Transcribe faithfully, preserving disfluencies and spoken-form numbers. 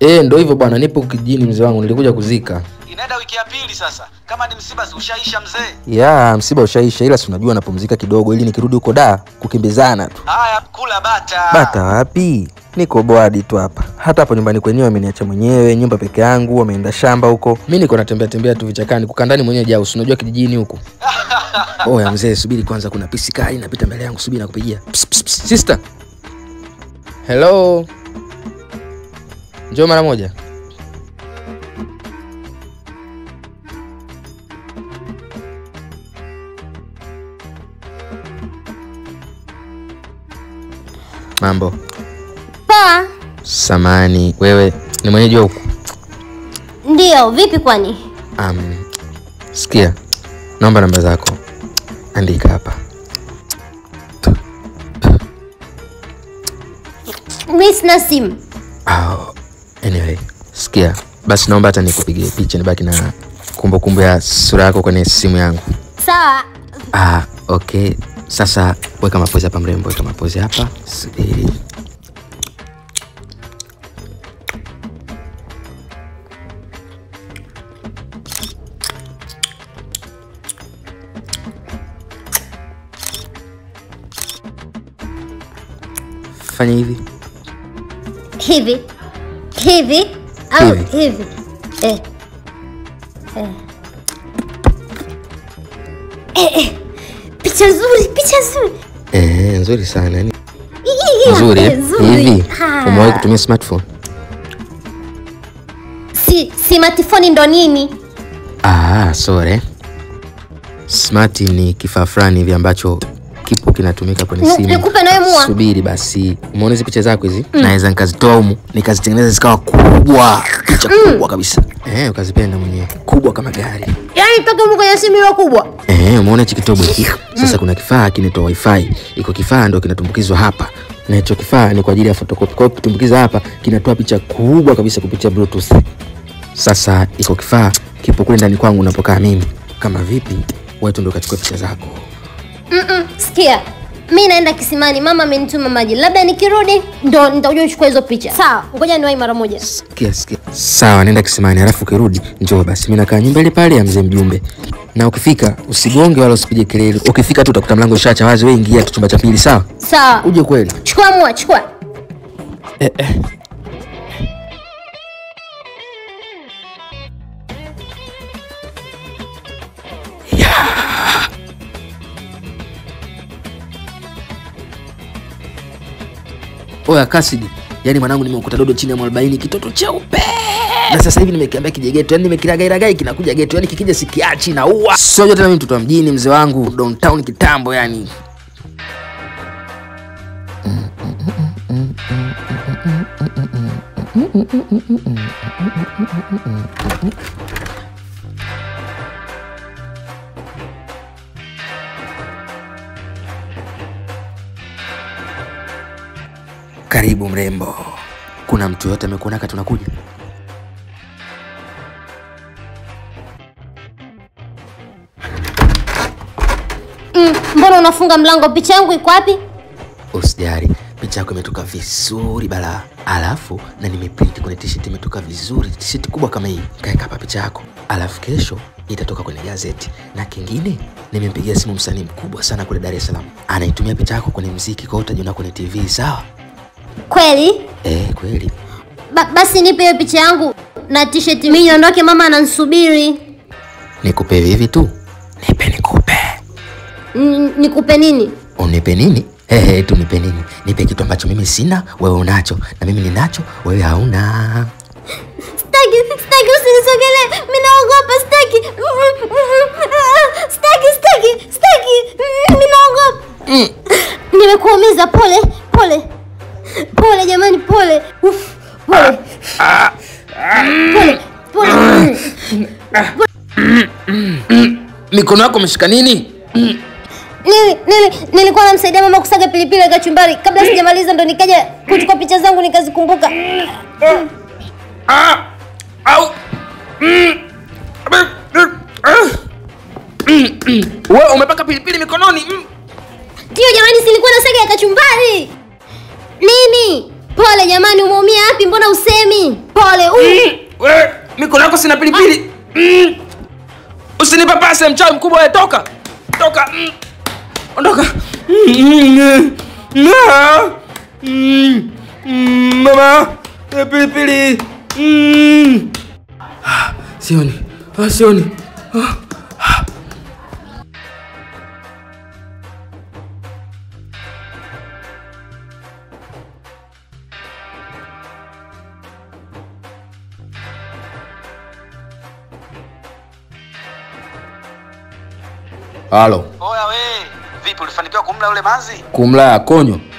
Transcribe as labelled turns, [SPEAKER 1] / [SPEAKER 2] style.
[SPEAKER 1] Eh, ndio hivyo bwana, nipo kijijini mzee wangu, nilikuja kuzika.
[SPEAKER 2] Inaenda wiki ya pili sasa. Kama ni msiba ushaisha mzee?
[SPEAKER 1] Ya, msiba ushaisha, ila si unajua napumzika kidogo ili nikirudi huko da kukimbizana tu.
[SPEAKER 2] Haya, kula bata.
[SPEAKER 1] Bata wapi? Niko boadi tu hapa. Hata hapo nyumbani kwenyewe ameniacha mwenyewe, nyumba peke yangu, wameenda shamba huko. Mimi niko natembea tembea tu vichakani, kukandani mwenyewe jao, unajua kijijini huko. Oh ya mzee, subiri kwanza, kuna pisi kali inapita mbele yangu, subiri nakupigia. Psst, psst, psst. Sister. Hello. Njoo mara moja. Mambo.
[SPEAKER 3] Pa.
[SPEAKER 1] Samani, wewe ni mwenyeji huko?
[SPEAKER 3] Ndio, vipi kwani?
[SPEAKER 1] Um, sikia. Naomba namba zako. Andika hapa.
[SPEAKER 3] Mimi sina simu.
[SPEAKER 1] Oh, anyway, sikia. Basi naomba hata nikupigie picha nibaki na kumbukumbu ya sura yako kwenye simu yangu.
[SPEAKER 3] Sawa.
[SPEAKER 1] Ah, okay. Sasa weka mapozi hapa mrembo, weka mapozi hapa. Subiri. Fanya hivi.
[SPEAKER 3] Hivi. Hivi. Au hivi. hivi. Eh. Eh. Eh, eh. Picha nzuri, picha nzuri.
[SPEAKER 1] Eh, nzuri sana. Ni
[SPEAKER 3] nzuri.
[SPEAKER 1] Hivi. Umewahi kutumia smartphone?
[SPEAKER 3] Si smartphone ndo nini?
[SPEAKER 1] Ah, sorry. Smart ni kifaa fulani hivi ambacho kipo kinatumika kwenye simu.
[SPEAKER 3] Nikupe na wewe mua.
[SPEAKER 1] Subiri basi. Umeona hizo picha zako hizi? Mm. Naweza nikazitoa humu, nikazitengeneza zikawa kubwa. Picha mm. kubwa kabisa. Eh, ukazipenda mwenyewe. Kubwa kama gari.
[SPEAKER 3] Yaani toka huko kwenye simu ile kubwa.
[SPEAKER 1] Eh, umeona hichi kitobo hiki? Sasa mm. kuna kifaa kinaitwa wifi. Iko kifaa ndio kinatumbukizwa hapa. Na hicho kifaa ni kwa ajili ya photocopy. Kwa hiyo kutumbukiza hapa kinatoa picha kubwa kabisa kupitia Bluetooth. Sasa iko kifaa kipo kule ndani kwangu unapokaa mimi. Kama vipi? Wewe tu ndio kachukua picha zako.
[SPEAKER 3] Mm. Sikia. Mimi naenda kisimani, mama amenituma maji. Labda nikirudi ndo nitakuja kuchukua hizo picha. Sawa, ngoja niwahi mara moja.
[SPEAKER 1] Sikia, sikia. Sawa, nenda kisimani, alafu ukirudi njoo basi. Mimi nakaa nyumba ile pale ya mzee Mjumbe. Na ukifika usigonge wala usipige kelele. Ukifika tu utakuta mlango ushaacha wazi, wewe ingia tu chumba cha pili, sawa?
[SPEAKER 3] Sawa.
[SPEAKER 1] Uje kweli.
[SPEAKER 3] Chukua mua, chukua.
[SPEAKER 1] Eh eh. Oya Kasidi, yani mwanangu nimekuta dodo chini ya arobaini kitoto cheupe. Na sasa hivi nimekiambia kije geto, yani nimekiragairagai kinakuja geto, yani kikija sikiachi na ua. Sio yote na mimi mtoto wa mjini mzee wangu, downtown kitambo yani. Karibu mrembo. Kuna mtu yote amekuona kati tunakuja?
[SPEAKER 3] Mm, mbona unafunga mlango? Picha yangu iko wapi?
[SPEAKER 1] Usijali, picha yako imetoka vizuri bala. Alafu na nimeprint kwenye t-shirt imetoka vizuri, t-shirt kubwa kama hii. Kaeka hapa picha yako. Alafu kesho itatoka kwenye gazeti. Na kingine, nimempigia simu msanii mkubwa sana kule Dar es Salaam. Anaitumia picha yako kwenye muziki, kwa utajiona kwenye T V, sawa?
[SPEAKER 3] Kweli?
[SPEAKER 1] Eh, kweli.
[SPEAKER 3] Ba basi nipe hiyo picha yangu na t-shirt. Mimi niondoke, mama ananisubiri.
[SPEAKER 1] Nikupe hivi tu? Nipe nikupe.
[SPEAKER 3] N nikupe nini?
[SPEAKER 1] Unipe nini? Hehe, tu nipe nini? Nipe kitu ambacho mimi sina, wewe unacho, na mimi ninacho, wewe hauna.
[SPEAKER 3] Staki, staki usinisogelee. Mimi naogopa, staki. Staki, staki, staki. Mimi naogopa. Mm. Nimekuumiza, pole, pole. Pole jamani, pole. Uf, pole. Pole, pole.
[SPEAKER 1] Mikono yako umeshika nini?
[SPEAKER 3] Nili, nili, nilikuwa namsaidia mama kusaga pilipili ya kachumbari. Kabla sijamaliza ndo nikaja kuchukua picha zangu nikazikumbuka.
[SPEAKER 1] Ah! Au! Wewe umepaka pilipili mikononi?
[SPEAKER 3] Ndio jamani, silikuwa nasaga ya kachumbari. Nini? Pole jamani, umeumia wapi? Mbona usemi? Pole. Uh.
[SPEAKER 1] Mm, we, mikono yako sina pilipili. Mm. Usinipapase mchawi mkubwa wewe, toka. Toka. Mm. Ondoka. Mm. Mm. Mm. Mama, pilipili. Mm. Sioni. Ah, sioni. Ah. Halo.
[SPEAKER 2] Oya we, vipi ulifanikiwa kumla yule manzi?
[SPEAKER 1] Kumla konyo.